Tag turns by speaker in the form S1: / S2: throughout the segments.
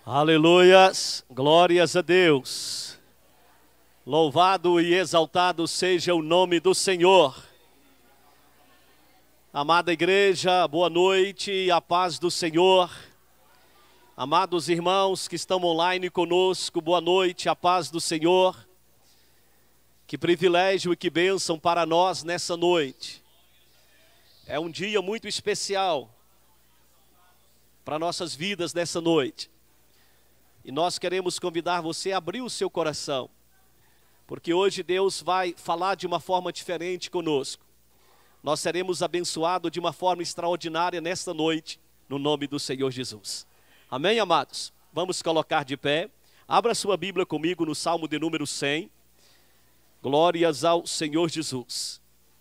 S1: Aleluias, glórias a Deus. Louvado e exaltado seja o nome do Senhor. Amada igreja, boa noite e a paz do Senhor. Amados irmãos que estão online conosco, boa noite, a paz do Senhor. Que privilégio e que bênção para nós nessa noite. É um dia muito especial para nossas vidas nessa noite. E nós queremos convidar você a abrir o seu coração, porque hoje Deus vai falar de uma forma diferente conosco. Nós seremos abençoados de uma forma extraordinária nesta noite, no nome do Senhor Jesus. Amém, amados? Vamos colocar de pé. Abra sua Bíblia comigo no Salmo de número 100. Glórias ao Senhor Jesus.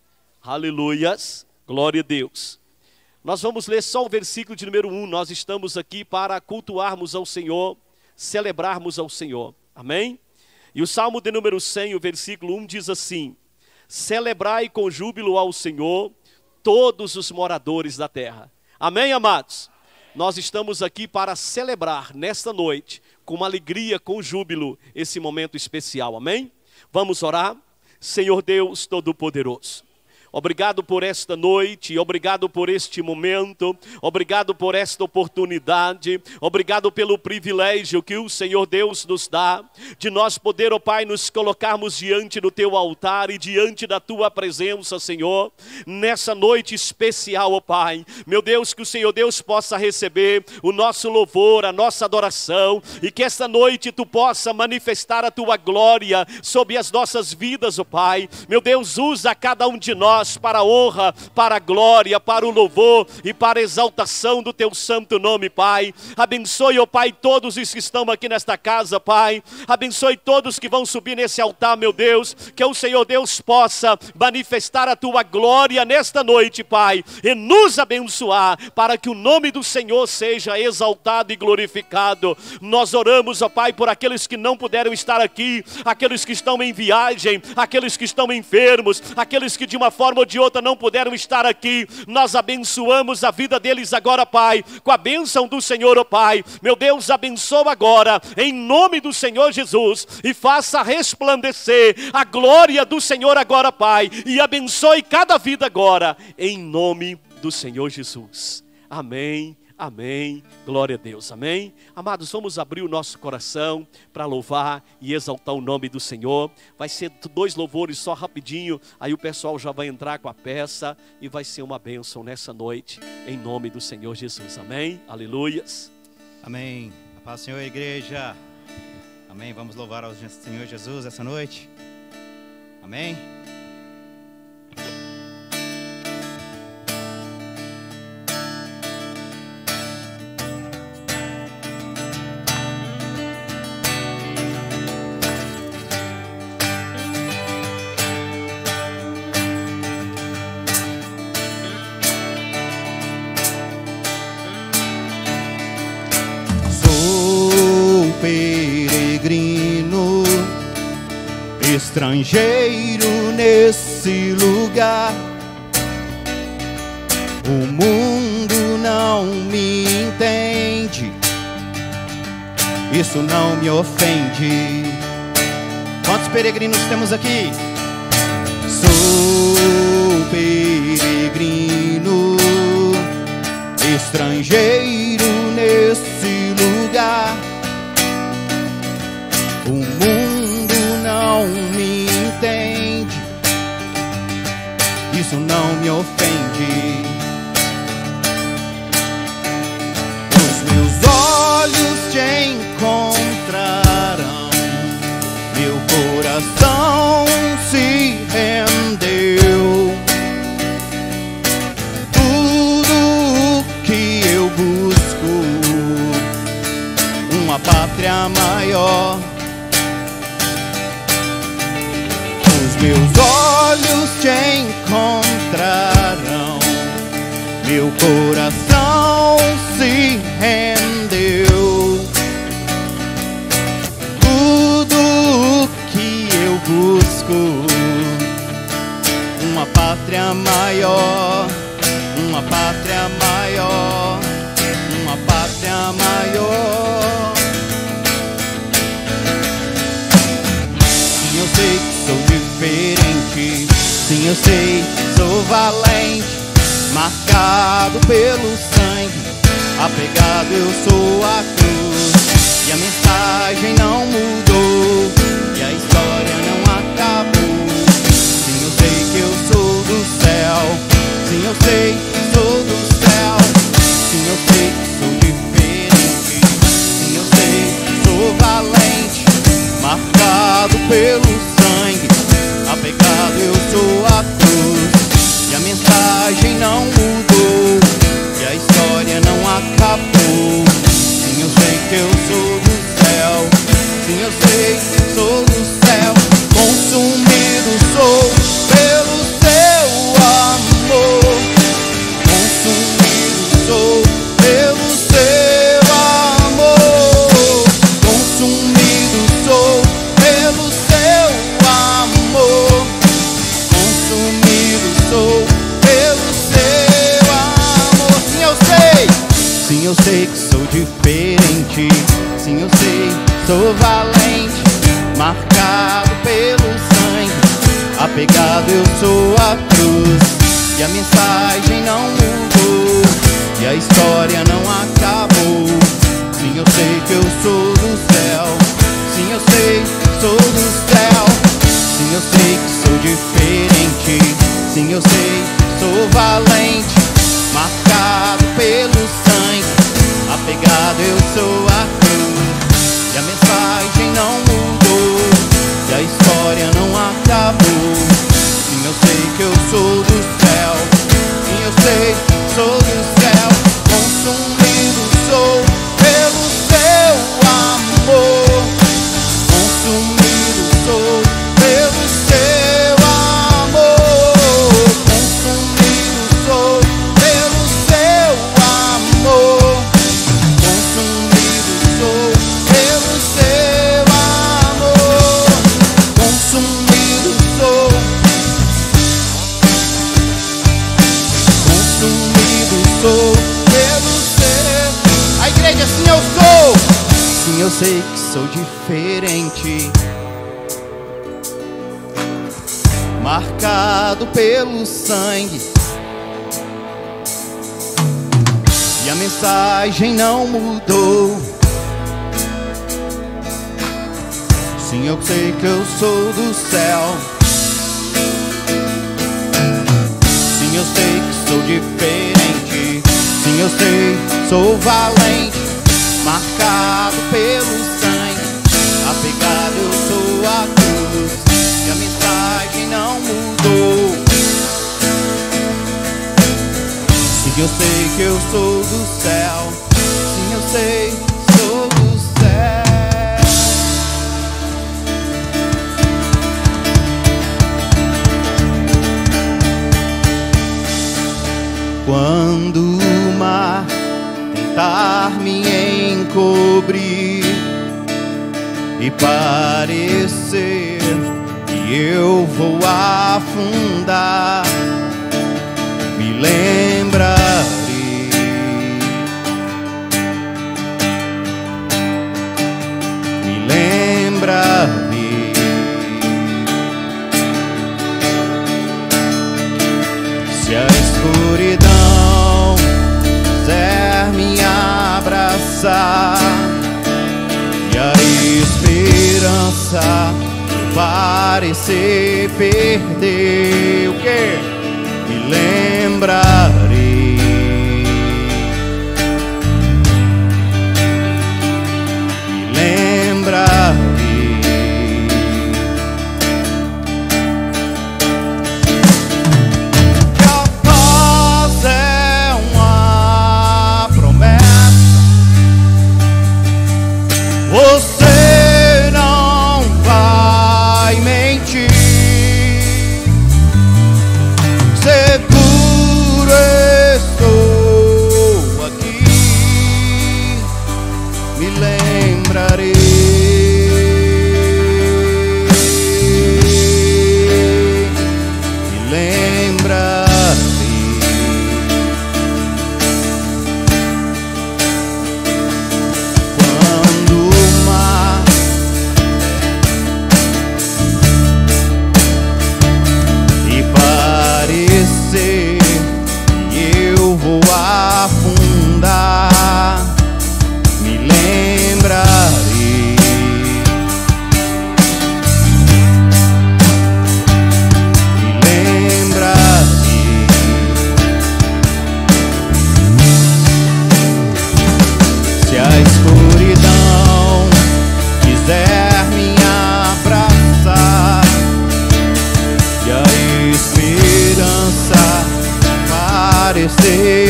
S1: Aleluias, glória a Deus. Nós vamos ler só o versículo de número 1. Nós estamos aqui para cultuarmos ao Senhor, celebrarmos ao Senhor, amém? E o Salmo de número 100, o versículo 1 diz assim: celebrai com júbilo ao Senhor todos os moradores da terra. Amém, amados? Nós estamos aqui para celebrar nesta noite, com uma alegria, com júbilo, esse momento especial, amém? Vamos orar? Senhor Deus Todo-Poderoso, obrigado por esta noite, obrigado por este momento, obrigado por esta oportunidade, obrigado pelo privilégio que o Senhor Deus nos dá, de nós poder, ó Pai, nos colocarmos diante do Teu altar e diante da Tua presença, Senhor, nessa noite especial, ó Pai. Meu Deus, que o Senhor Deus possa receber o nosso louvor, a nossa adoração, e que esta noite Tu possa manifestar a Tua glória sobre as nossas vidas, ó Pai. Meu Deus, usa cada um de nós para a honra, para a glória, para o louvor e para a exaltação do Teu santo nome, Pai. Abençoe, ó Pai, todos os que estão aqui nesta casa, Pai. Abençoe todos que vão subir nesse altar, meu Deus. Que o Senhor Deus possa manifestar a Tua glória nesta noite, Pai, e nos abençoar, para que o nome do Senhor seja exaltado e glorificado. Nós oramos, ó Pai, por aqueles que não puderam estar aqui, aqueles que estão em viagem, aqueles que estão enfermos, aqueles que de uma forma ou de outra não puderam estar aqui. Nós abençoamos a vida deles agora, Pai, com a bênção do Senhor, ó Pai. Meu Deus, abençoa agora, em nome do Senhor Jesus, e faça resplandecer a glória do Senhor agora, Pai, e abençoe cada vida agora, em nome do Senhor Jesus. Amém. Amém, glória a Deus, amém? Amados, vamos abrir o nosso coração para louvar e exaltar o nome do Senhor. Vai ser 2 louvores só rapidinho, aí o pessoal já vai entrar com a peça e vai ser uma bênção nessa noite, em nome do Senhor Jesus, amém? Aleluias.
S2: Amém, a paz do Senhor, igreja. Amém, vamos louvar ao Senhor Jesus essa noite. Amém.
S3: Peregrino, estrangeiro nesse lugar. O mundo não me entende, isso não me ofende. Quantos peregrinos temos aqui? Sou peregrino, estrangeiro nesse lugar. O mundo não me entende, isso não me ofende. Os meus olhos te encontrarão, meu coração se rendeu. Tudo que eu busco, uma pátria maior. Meus olhos te encontrarão, meu coração se rendeu. Tudo que eu busco, uma pátria maior, uma pátria maior, uma pátria maior. sei que sou diferente. Sim, eu sei, sou valente, marcado pelo sangue, apegado eu sou à cruz. E a mensagem não mudou, e a história não acabou. Sim, eu sei que eu sou do céu. Sim, eu sei que sou do céu. Sim, eu sei que sou diferente. Sim, eu sei que sou valente, marcado pelo sangue, apegado eu sou à cruz. E a mensagem não mudou, e a história não acabou. Sim, eu sei que eu sou do céu. Sim, eu sei que sou do céu. Consumido sou pelo seu amor. Consumido sou pelo seu amor. Consumido sou pelo seu amor. Consumido sou pelo seu amor. Sim, eu sei. Sim, eu sei que sou diferente. Sim, eu sei, sou valente, marcado pelo sangue, apegado eu sou à cruz. E a mensagem não mudou, e a história não acabou. Sim, eu sei que eu sou do céu. Sim, eu sei, sou do céu. Sim, eu sei que sou diferente. Sim, eu sei, sou valente, marcado pelo sangue, apegado eu sou à cruz. E a mensagem não mudou, e a história não acabou. Sim, eu sei que eu sou do céu. Sim, eu sei, sou do céu. Consumido sou pelo seu amor. Consumido sou pelo seu amor. Consumido sou pelo seu amor. Consumido sou pelo seu amor. Consumido sou. Consumido sou pelo seu. A igreja, sim, eu sou. Sim, eu sei que sou diferente, marcado pelo sangue, e a mensagem não mudou. Sim, eu sei que eu sou do céu. Sim, eu sei que sou diferente. Sim, eu sei, sou valente, marcado pelo sangue, apegado eu sou à cruz. E a mensagem não mudou. Sim, eu sei que eu sou do céu. Sim, eu sei, sou do céu. Quando o mar tentar me encobrir e parecer que eu vou afundar, me lembrarei, me lembrarei. Se a escuridão quiser me abraçar e a esperança parecer perder, o quê? Me lembrarei, me lembrarei. Você não vai mentir, seguro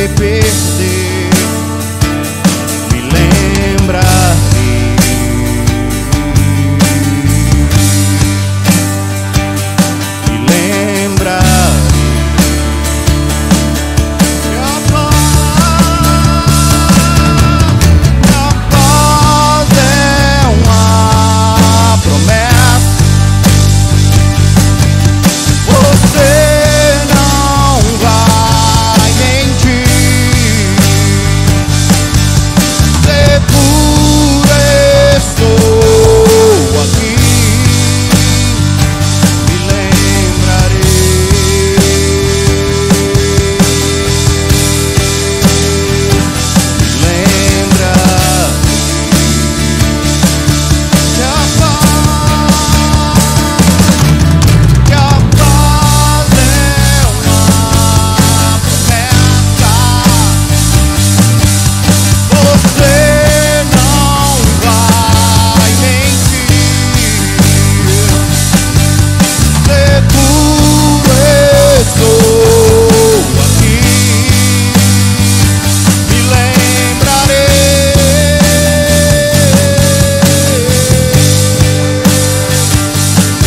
S3: perder. Me lembrarei, me lembrarei. Minha paz é uma promessa. Você não vai mentir. Seguro estou aqui. Me lembrarei. Me lembrarei. Que a paz é uma promessa. Você não vai mentir. Seguro estou aqui. Me lembrarei. Me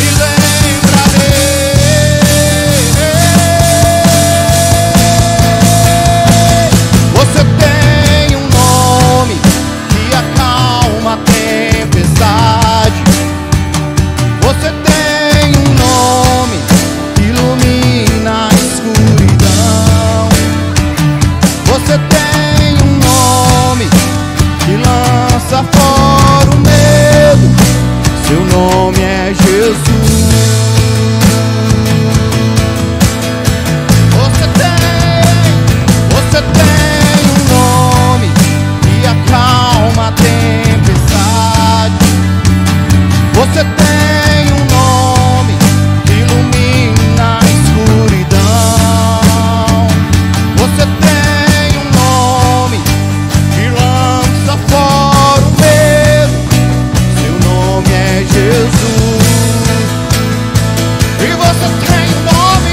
S3: lembrarei. Você tem um nome que acalma a tempestade. Você tem um nome que ilumina a escuridão. Você tem um nome que lança fora o medo. Seu nome é Jesus. Você tem um nome que acalma a tempestade. Você tem um nome que ilumina a escuridão. Você tem um nome que lança fora o medo. Seu nome é Jesus. E você tem um nome.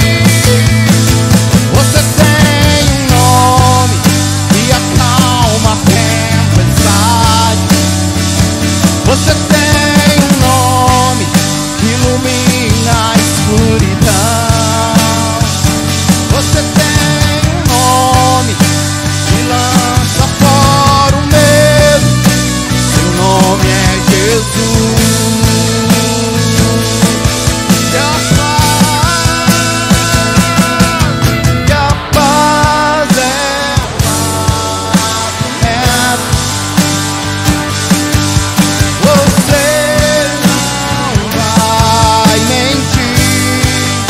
S3: Você tem um nome que acalma a tempestade. Você tem um nome que ilumina a escuridão. Você tem um nome que lança fora o medo. Seu nome é Jesus. Que a paz é uma promessa. Você não vai mentir.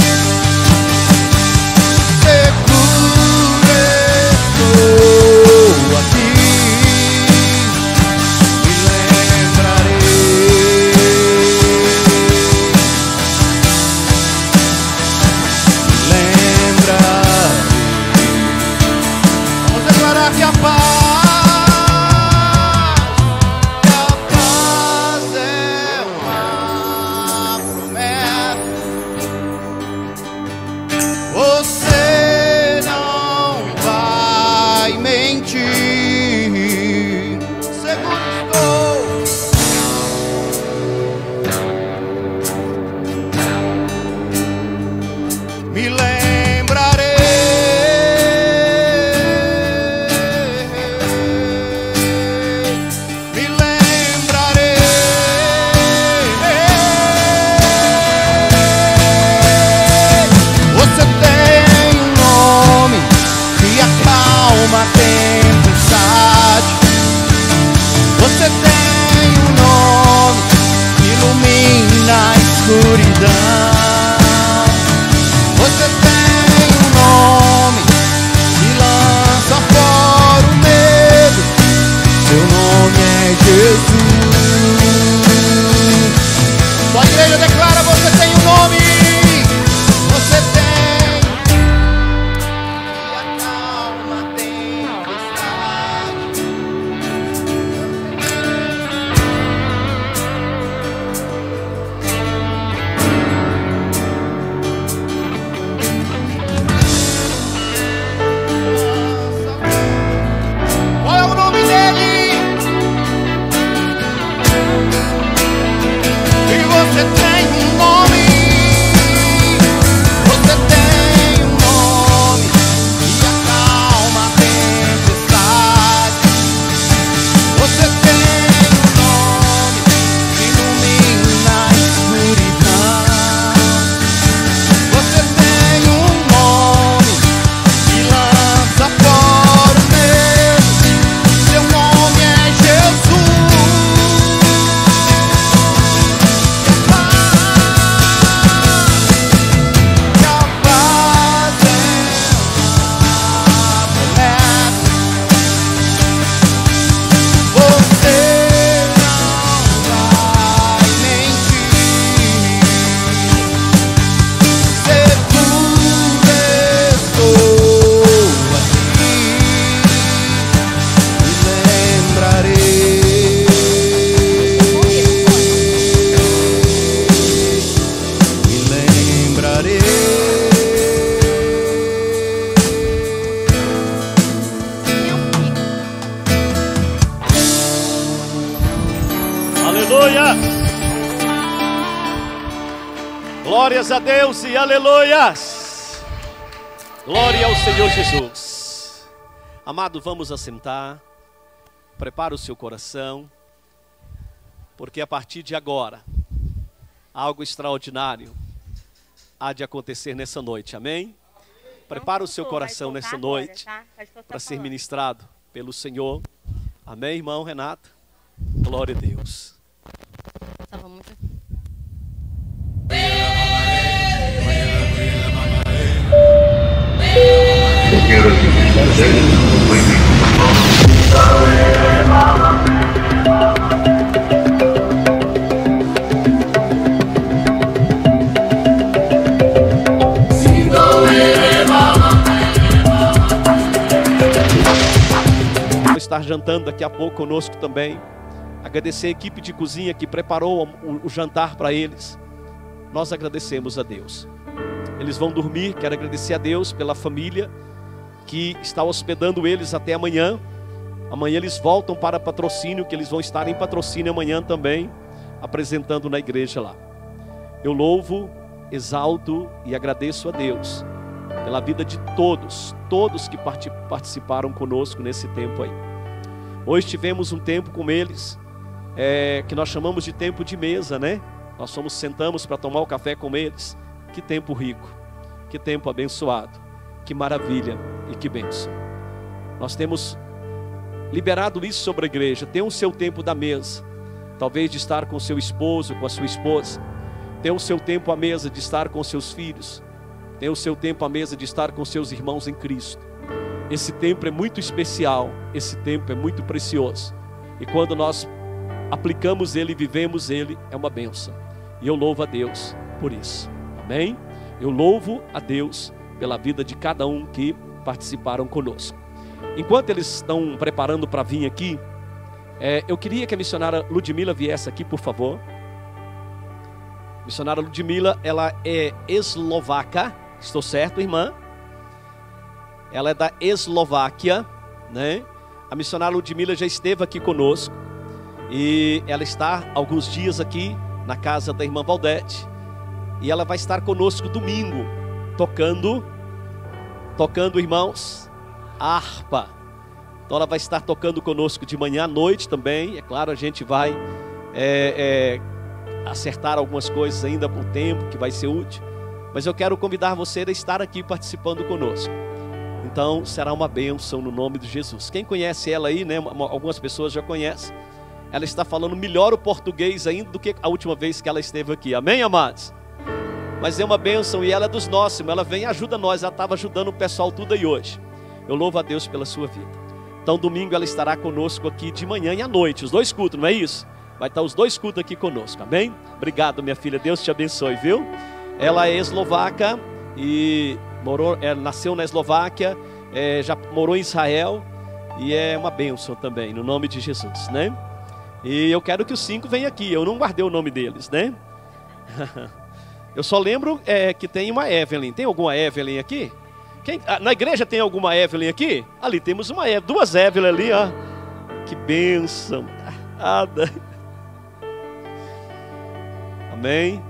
S3: Seguro estou aqui. Me lembrarei. Me lembrarei. Vamos declarar que a paz é uma promessa. Você não vai mentir. Seguro estou. Me lembrarei. Me lembrarei. Você tem um nome que acalma a tempestade. Você tem um nome que ilumina a escuridão. Você tem um nome que lança fora o medo. Seu nome é Jesus. Sua igreja declara: você tem um nome. Você tem que acalma a tempestade.
S1: Glórias a Deus e aleluias. Glória ao Senhor Jesus. Amado, vamos assentar. Prepara o seu coração, porque a partir de agora, algo extraordinário há de acontecer nessa noite, amém? Prepara o seu coração nessa noite para ser ministrado pelo Senhor. Amém, irmão Renato? Glória a Deus. Vou estar jantando daqui a pouco conosco também. Agradecer a equipe de cozinha que preparou o jantar para eles. Nós agradecemos a Deus. Eles vão dormir. Quero agradecer a Deus pela família que está hospedando eles até amanhã. Amanhã eles voltam para Patrocínio, que eles vão estar em Patrocínio amanhã também, apresentando na igreja lá. Eu louvo, exalto e agradeço a Deus pela vida de todos que participaram conosco nesse tempo aí. Hoje tivemos um tempo com eles, que nós chamamos de tempo de mesa, né? Nós sentamos para tomar o café com eles. Que tempo rico, que tempo abençoado, que maravilha e que bênção. Nós temos liberado isso sobre a igreja. Tem o seu tempo da mesa, talvez de estar com seu esposo, com a sua esposa. Tem o seu tempo à mesa de estar com seus filhos. Tem o seu tempo à mesa de estar com seus irmãos em Cristo. Esse tempo é muito especial, esse tempo é muito precioso. E quando nós aplicamos ele e vivemos ele, é uma bênção. E eu louvo a Deus por isso. Amém? Eu louvo a Deus pela vida de cada um que participaram conosco. Enquanto eles estão preparando para vir aqui, eu queria que a missionária Ludmila viesse aqui, por favor. A missionária Ludmila, ela é eslovaca. Estou certo, irmã? Ela é da Eslováquia, né? A missionária Ludmila já esteve aqui conosco. E ela está alguns dias aqui na casa da irmã Valdete. E ela vai estar conosco domingo, tocando, irmãos, a harpa. Então ela vai estar tocando conosco de manhã à noite também. É claro, a gente vai acertar algumas coisas ainda por tempo, que vai ser útil. Mas eu quero convidar você a estar aqui participando conosco. Então será uma bênção no nome de Jesus. Quem conhece ela aí, né? Algumas pessoas já conhecem. Ela está falando melhor o português ainda do que a última vez que ela esteve aqui. Amém, amados? Mas é uma bênção e ela é dos nossos. Ela vem e ajuda nós. Ela estava ajudando o pessoal tudo aí hoje. Eu louvo a Deus pela sua vida. Então domingo ela estará conosco aqui de manhã e à noite. Os dois cultos, não é isso? Vai estar os dois cultos aqui conosco. Amém? Obrigado, minha filha. Deus te abençoe, viu? Ela é eslovaca e nasceu na Eslováquia. Já morou em Israel. E é uma bênção também, no nome de Jesus, né? E eu quero que os 5 venham aqui. Eu não guardei o nome deles, né? Eu só lembro que tem uma Evelyn. Tem alguma Evelyn aqui? Na igreja tem alguma Evelyn aqui? Ali temos duas Evelyn ali, ó. Que bênção. Amém.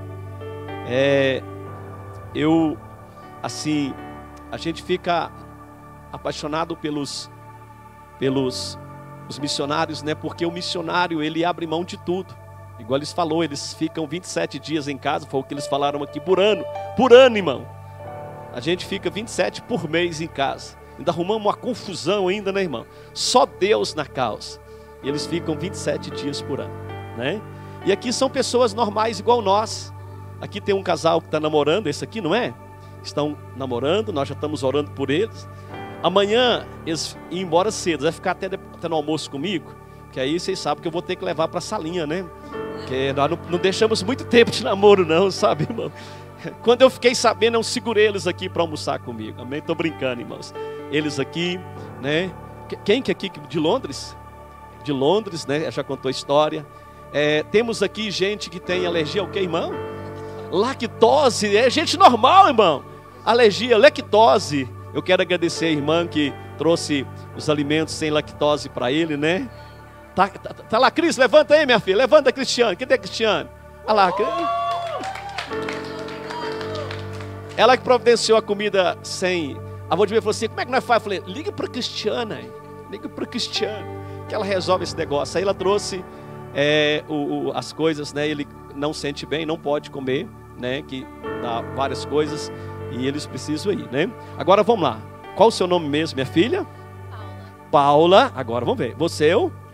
S1: A gente fica apaixonado pelos missionários, né? Porque o missionário, ele abre mão de tudo. Igual eles falaram, eles ficam 27 dias em casa, foi o que eles falaram aqui, por ano, irmão. A gente fica 27 por mês em casa. Ainda arrumamos uma confusão ainda, né, irmão? Só Deus na causa. E eles ficam 27 dias por ano, né? E aqui são pessoas normais igual nós. Aqui tem um casal que está namorando, esse aqui, não é? Estão namorando, nós já estamos orando por eles. Amanhã eles iam embora cedo, vai ficar até no almoço comigo, que aí vocês sabem que eu vou ter que levar para a salinha, né? Porque nós não deixamos muito tempo de namoro não, sabe, irmão? Quando eu fiquei sabendo, eu segurei eles aqui para almoçar comigo, amém? Estou brincando, irmãos. Eles aqui, né? Quem que é aqui de Londres? De Londres, né? Já contou a história. Temos aqui gente que tem alergia ao que, irmão? Lactose, é gente normal, irmão. Alergia, lactose. Eu quero agradecer a irmã que trouxe os alimentos sem lactose para ele, né? Tá lá, Cris, levanta aí, minha filha. Levanta, Cristiane. Cadê a Cristiane? Olha lá. Ela que providenciou a comida sem... A avó de mim falou assim, como é que nós faz? Eu falei, liga para a Cristiana, liga para a Cristiana, que ela resolve esse negócio. Aí ela trouxe as coisas, né? Ele não sente bem, não pode comer, né? Que dá várias coisas e eles precisam ir, né? Agora vamos lá. Qual o seu nome mesmo, minha filha? Paula. Agora vamos ver. Você,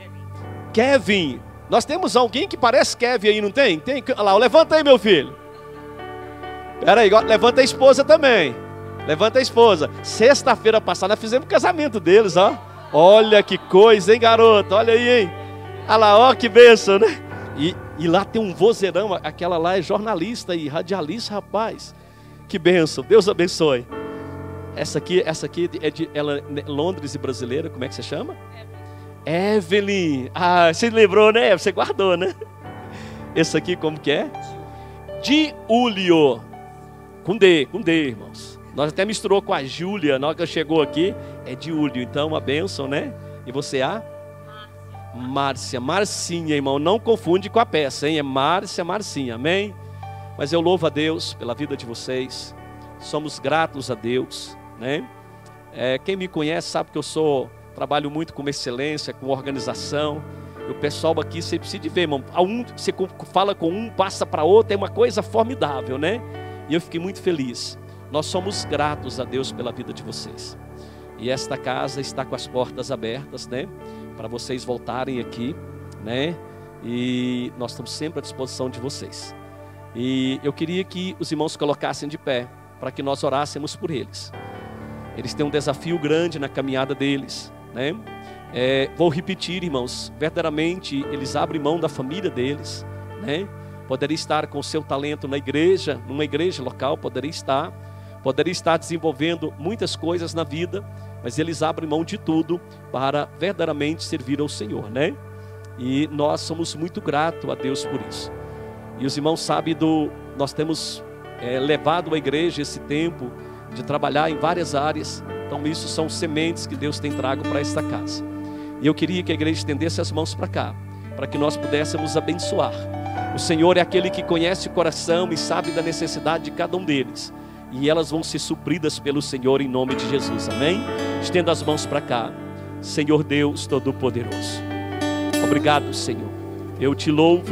S1: Kevin. Nós temos alguém que parece Kevin aí, não tem? Tem? Olha lá, levanta aí, meu filho. Pera aí, levanta a esposa também. Levanta a esposa. Sexta-feira passada nós fizemos o casamento deles, ó. Olha que coisa, hein, garoto? Olha aí, hein? Olha lá, ó, que bênção, né? E lá tem um vozeirão, aquela lá é jornalista e radialista, rapaz. Que bênção, Deus abençoe. Essa aqui é de ela, Londres e brasileira, como é que você chama? Evelyn. Ah, você lembrou, né? Você guardou, né? Esse aqui como que é? Diúlio. Com D, irmãos. Nós até misturou com a Júlia, na hora que chegou aqui, é Diúlio. Então, uma bênção, né? E você, Márcia. Marcinha, irmão. Não confunde com a peça, hein? É Márcia, Marcinha, amém? Mas eu louvo a Deus pela vida de vocês. Somos gratos a Deus, né? Quem me conhece sabe que eu trabalho muito com excelência, com organização. E o pessoal aqui, você precisa de ver, irmão. Você fala com um, passa para outro, é uma coisa formidável, né? E eu fiquei muito feliz. Nós somos gratos a Deus pela vida de vocês. E esta casa está com as portas abertas, né? Para vocês voltarem aqui, né? E nós estamos sempre à disposição de vocês. E eu queria que os irmãos colocassem de pé, para que nós orássemos por eles. Eles têm um desafio grande na caminhada deles, né? Vou repetir, irmãos, verdadeiramente eles abrem mão da família deles, né? Poderia estar com o seu talento na igreja, numa igreja local, poderia estar desenvolvendo muitas coisas na vida, mas eles abrem mão de tudo para verdadeiramente servir ao Senhor, né? E nós somos muito gratos a Deus por isso. E os irmãos sabem nós temos levado a igreja esse tempo de trabalhar em várias áreas. Então isso são sementes que Deus tem trago para esta casa. E eu queria que a igreja estendesse as mãos para cá, para que nós pudéssemos abençoar. O Senhor é aquele que conhece o coração e sabe da necessidade de cada um deles. E elas vão ser supridas pelo Senhor em nome de Jesus, amém? Estenda as mãos para cá. Senhor Deus Todo-Poderoso, obrigado, Senhor. Eu te louvo,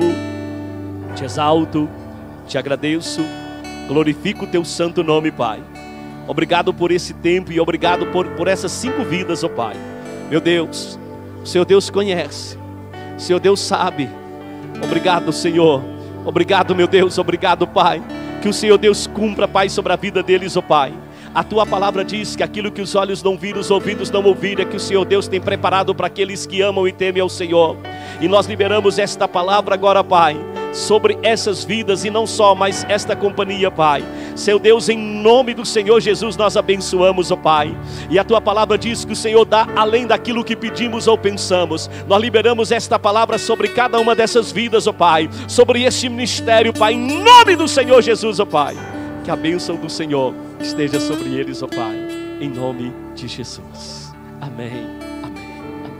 S1: te exalto, te agradeço, glorifico o teu santo nome, Pai. Obrigado por esse tempo e obrigado por essas 5 vidas, ó Pai. Meu Deus, o Senhor Deus conhece, o Senhor Deus sabe. Obrigado, Senhor. Obrigado, meu Deus, obrigado, Pai. Que o Senhor Deus cumpra, Pai, sobre a vida deles, ó Pai. A tua palavra diz que aquilo que os olhos não viram, os ouvidos não ouviram, é que o Senhor Deus tem preparado para aqueles que amam e temem ao Senhor. E nós liberamos esta palavra agora, Pai, sobre essas vidas e não só, mas esta companhia, Pai. Seu Deus, em nome do Senhor Jesus, nós abençoamos, ó Pai. E a tua palavra diz que o Senhor dá além daquilo que pedimos ou pensamos. Nós liberamos esta palavra sobre cada uma dessas vidas, ó Pai, sobre este ministério, Pai, em nome do Senhor Jesus, ó Pai. Que a bênção do Senhor esteja sobre eles, ó Pai, em nome de Jesus. Amém, amém, amém.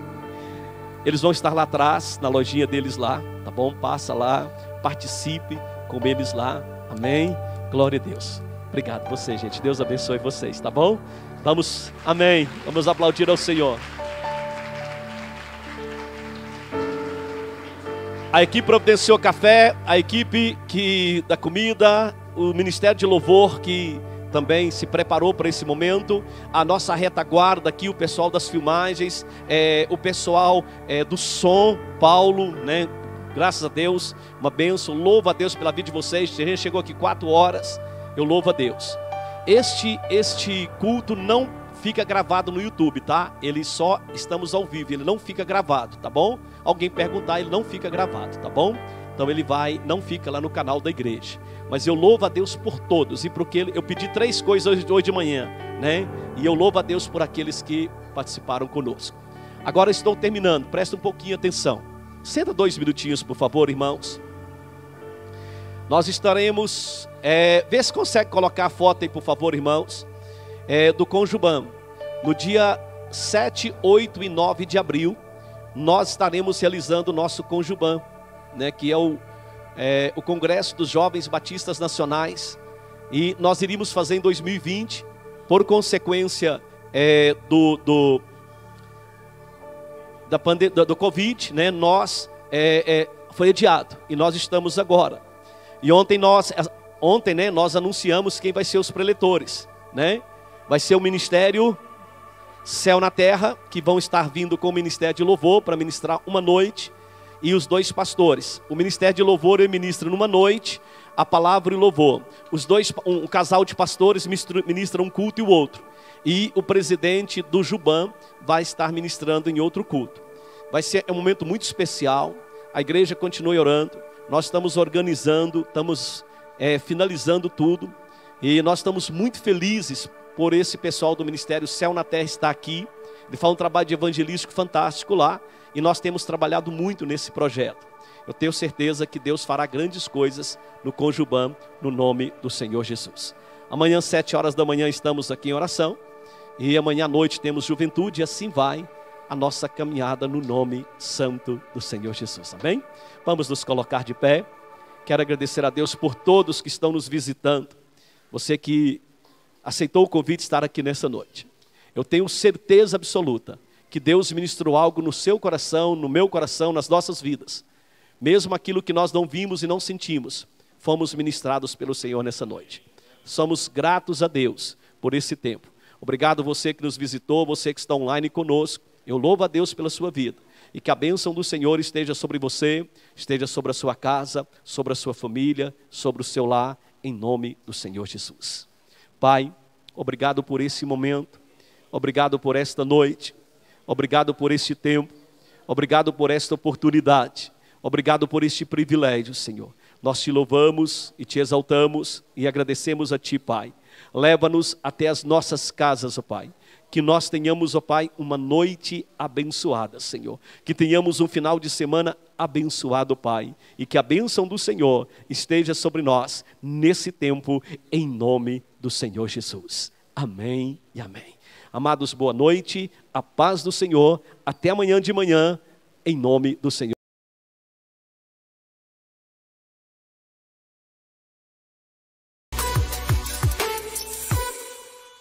S1: Eles vão estar lá atrás, na lojinha deles lá, tá bom? Passa lá, participe com eles lá, amém. Glória a Deus. Obrigado você, gente. Deus abençoe vocês, tá bom? Vamos, amém. Vamos aplaudir ao Senhor. A equipe providenciou café, a equipe da comida, o Ministério de Louvor que também se preparou para esse momento, a nossa retaguarda aqui, o pessoal das filmagens, o pessoal do som, Paulo, né? Graças a Deus, uma bênção, louvo a Deus pela vida de vocês. A gente chegou aqui 4 horas, eu louvo a Deus. Este culto não fica gravado no YouTube, tá? Ele só estamos ao vivo, ele não fica gravado, tá bom? Alguém perguntar, ele não fica gravado, tá bom? Então ele não fica lá no canal da igreja. Mas eu louvo a Deus por todos, e porque eu pedi 3 coisas hoje de manhã, né? E eu louvo a Deus por aqueles que participaram conosco. Agora estou terminando, presta um pouquinho atenção. Senta 2 minutinhos, por favor, irmãos. Nós estaremos, vê se consegue colocar a foto aí, por favor, irmãos, do Conjubam. No dia 7, 8 e 9 de abril, nós estaremos realizando o nosso Conjubam, né, que é o Congresso dos Jovens Batistas Nacionais. E nós iríamos fazer em 2020, por consequência do Covid, né? Foi adiado e nós estamos agora. E ontem né, nós anunciamos quem vai ser os preletores, né? Vai ser o Ministério Céu na Terra, que vão estar vindo com o Ministério de Louvor para ministrar uma noite, e os 2 pastores. O Ministério de Louvor eu ministro numa noite a palavra e o louvor. Um casal de pastores ministra um culto e o outro. E o presidente do Juban vai estar ministrando em outro culto. Vai ser um momento muito especial. A igreja continue orando. Nós estamos organizando, estamos finalizando tudo. E nós estamos muito felizes por esse pessoal do Ministério Céu na Terra estar aqui. Ele faz um trabalho de evangelístico fantástico lá. E nós temos trabalhado muito nesse projeto. Eu tenho certeza que Deus fará grandes coisas no Conjuban, no nome do Senhor Jesus. Amanhã, 7 horas da manhã, estamos aqui em oração. E amanhã à noite temos juventude, e assim vai a nossa caminhada no nome santo do Senhor Jesus. Amém? Vamos nos colocar de pé. Quero agradecer a Deus por todos que estão nos visitando. Você que aceitou o convite de estar aqui nessa noite. Eu tenho certeza absoluta que Deus ministrou algo no seu coração, no meu coração, nas nossas vidas. Mesmo aquilo que nós não vimos e não sentimos, fomos ministrados pelo Senhor nessa noite. Somos gratos a Deus por esse tempo. Obrigado você que nos visitou, você que está online conosco. Eu louvo a Deus pela sua vida. E que a bênção do Senhor esteja sobre você, esteja sobre a sua casa, sobre a sua família, sobre o seu lar, em nome do Senhor Jesus. Pai, obrigado por esse momento, obrigado por esta noite, obrigado por este tempo, obrigado por esta oportunidade, obrigado por este privilégio, Senhor. Nós te louvamos e te exaltamos e agradecemos a Ti, Pai. Leva-nos até as nossas casas, ó Pai. Que nós tenhamos, ó Pai, uma noite abençoada, Senhor. Que tenhamos um final de semana abençoado, Pai. E que a bênção do Senhor esteja sobre nós nesse tempo, em nome do Senhor Jesus. Amém e amém. Amados, boa noite, a paz do Senhor. Até amanhã de manhã, em nome do Senhor.